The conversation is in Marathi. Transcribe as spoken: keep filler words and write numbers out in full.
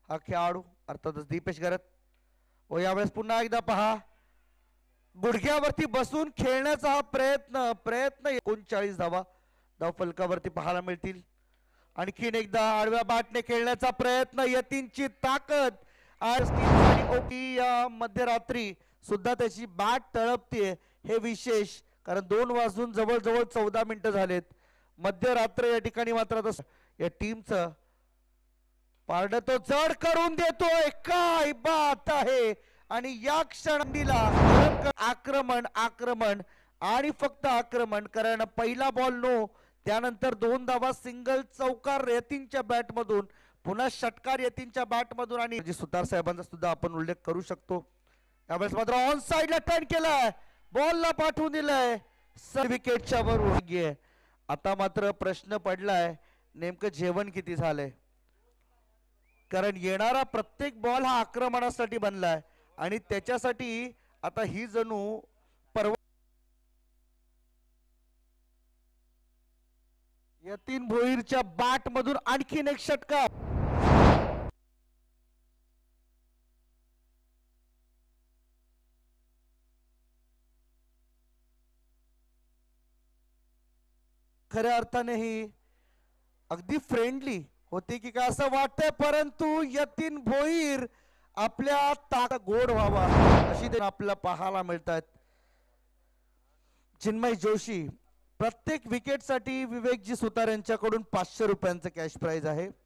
हा खेळाडू अर्थातच दीपेश गरत. व यावेळेस पुन्हा एकदा पहा गुडघ्यावरती बसून खेळण्याचा हा प्रयत्न प्रयत्न एकोणचाळीस धावा धाव फलकावरती पाहायला मिळतील. आणखीन एकदा आडव्या बॅटने खेळण्याचा प्रयत्न यतीनची ताकद आज या मध्यरात्री सुद्धा त्याची बॅट तळपते हे विशेष, कारण दोन वाजून जवळजवळ चौदा मिनिटं झालेत मध्यरात्र या ठिकाणी. मात्र या टीमचं पारड तो जड करून देतोय, काय बात आहे. आणि या क्षणाला आक्रमण आक्रमण आणि फक्त आक्रमण, कारण पहिला बॉल नो, त्यानंतर दोन धावा सिंगल चौकार यतीनच्या बॅट मधून, पुन्हा षटकार यतीनच्या बॅट मधून. आणि सुतार साहेबांचा सुद्धा आपण उल्लेख करू शकतो. यावेळेस मात्र ऑन साइडला टर्न केलाय, बॉलला पाठवून दिलाय विकेटच्या वर. आता मात्र प्रश्न पडलाय नेमकं जेवण किती झालंय, कारण येणारा प्रत्येक बॉल हा आक्रमणासाठी बनलाय आणि त्याच्यासाठी आता ही जणू परवा यतीन भोईरच्या बॅट मधून आणखीन एक षटकार. खऱ्या अर्थाने ही अगदी फ्रेंडली होती की काय असं वाटतंय, परंतु यतीन भोईर आपल्या ताक गोड व्हावा अशी ते आपल्याला पाहायला मिळतात. चिन्मय जोशी प्रत्येक विकेटसाठी विवेकजी सुतार यांच्याकडून पाचशे रुपयांचं कॅश प्राइज आहे.